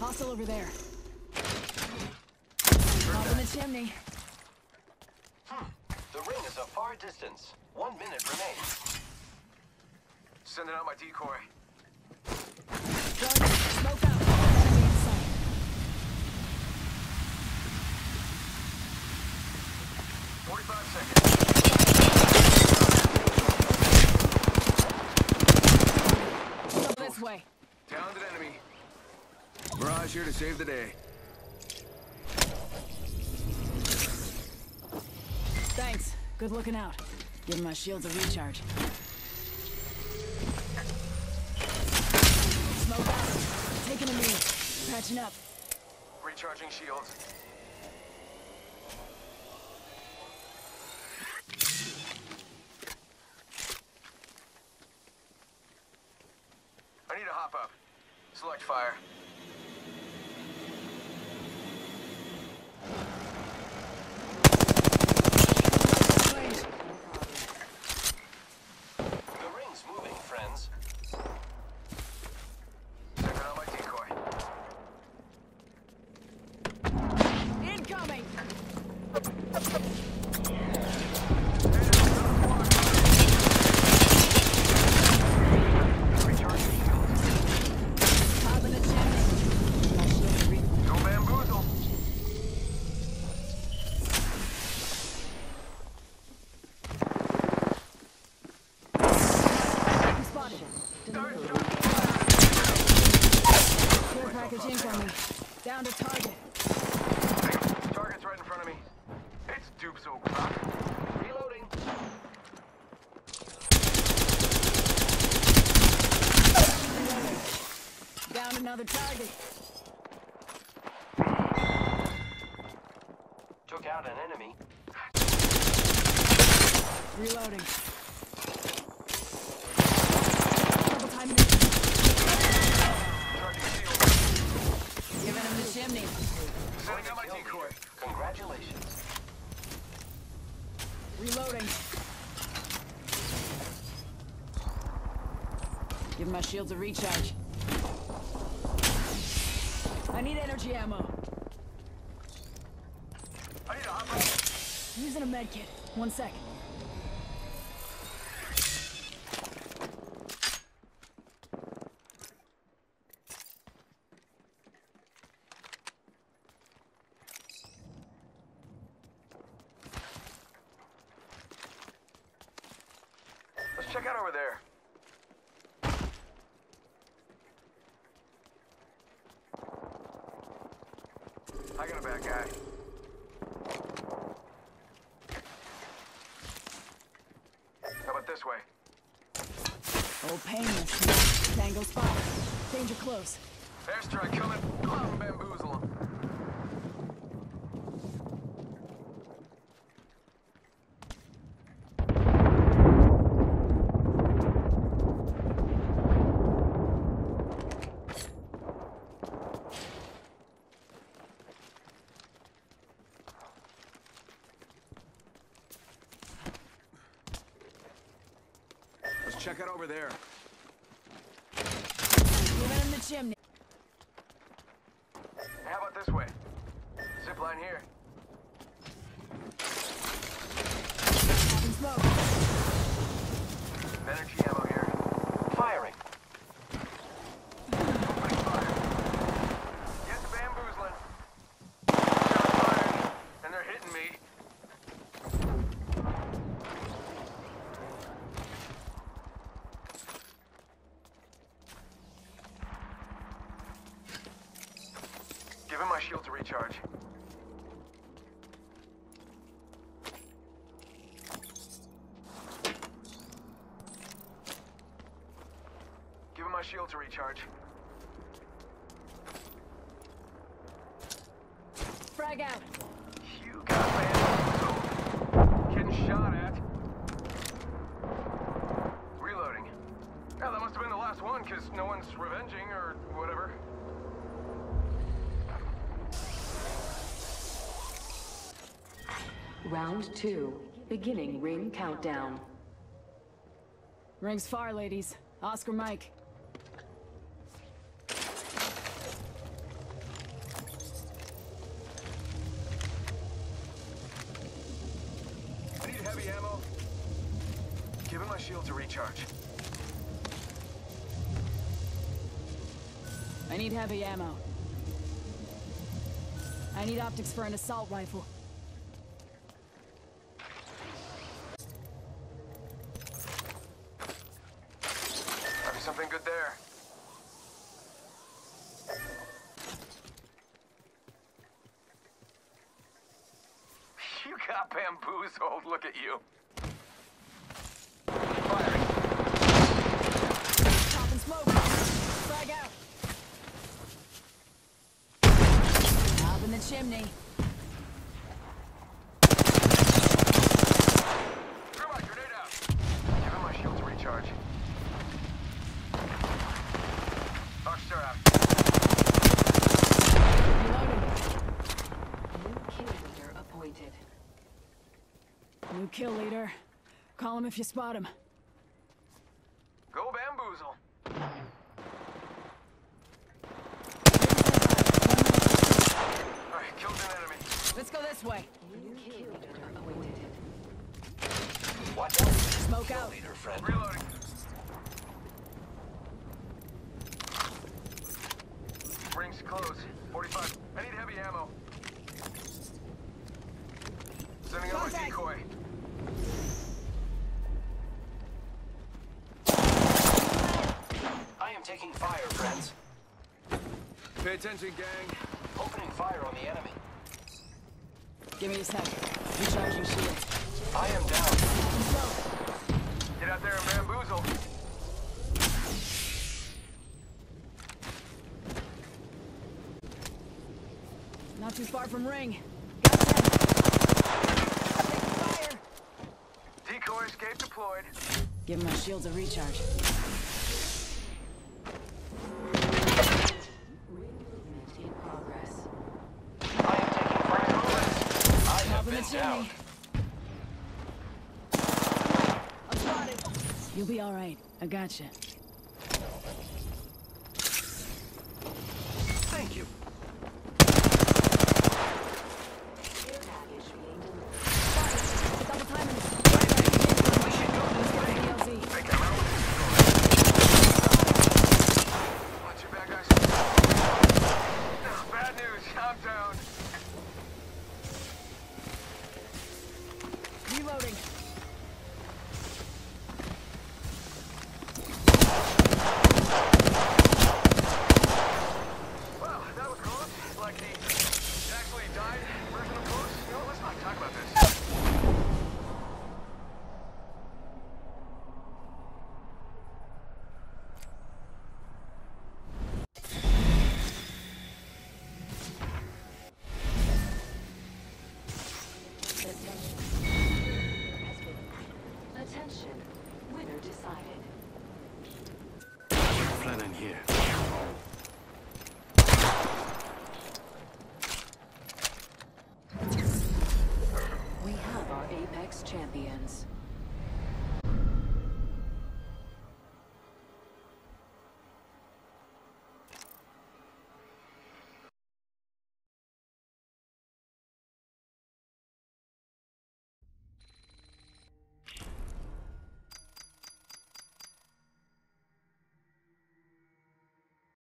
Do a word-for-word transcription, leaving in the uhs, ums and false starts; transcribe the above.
Hostile over there. Up in the chimney. Hmm. The ring is a far distance. One minute remains. Sending out my decoy. Gun, smoke out. Enemy in sight. forty-five seconds. Go this way. Downed an enemy. Mirage here to save the day. Thanks. Good looking out. Giving my shields a recharge. Smoke out. Taking a knee. Patching up. Recharging shields. I need to hop up. Select fire. The ring's moving, friends. Checking out my decoy. Incoming! Recharging shields. Top of the chimney. My shields are re- No bamboozle. I'm spotted. Care package incoming. Down to target. Target's right in front of me. It's dupes o'clock. Reloading. Down another target. Took out an enemy. Reloading. Double time Charging shield. Giving him the chimney. Sending out my decoy. Congratulations. Reloading. Give my shields a recharge. I need energy ammo. I need to hop up. Using a med kit. One sec. Let's check out over there. I got a bad guy. How about this way? Oh, painless. Tango spotted. Danger close. Airstrike coming. Come on, bamboozle him. Let's check out over there. Giving him the chimney. How about this way? Zip line here. Having smoke. Energy ammo here. Firing. Opening fire. Get the bamboozling. Shots fired, and they're hitting me. Giving my shield to recharge. Giving my shield to recharge. Frag out. You got bamboozled. Getting shot at. Reloading. Yeah, that must have been the last one, because no one's revenging or whatever. Round two. Beginning ring countdown. Rings far, ladies. Oscar Mike. shield to recharge. I need heavy ammo. I need optics for an assault rifle. Might be something good there. You got bamboozled. Look at you. Firing. Popping smoke. Frag out. Up in the chimney. Throw my grenade out. Give him my shield to recharge. Archer out. Reloading. New kill leader appointed. New kill leader. Call him if you spot him. Go bamboozle. Alright, killed an enemy. Let's go this way. New kill leader appointed. Watch out. Smoke Kill out. leader, friend. Reloading. Rings close. forty-five. I need heavy ammo. Sending out my Contact. decoy. I am taking fire, friends. Pay attention, gang. Opening fire on the enemy. Give me a sec. Recharging shield. I am down. Get out there and bamboozle. Not too far from ring. Got ten. Taking fire. Decoy escape deployed. Give my shields a recharge. Movement in progress. I am taking fire, friends. I have Top of the been down. chimney. I'm spotted. You'll be all right. I gotcha.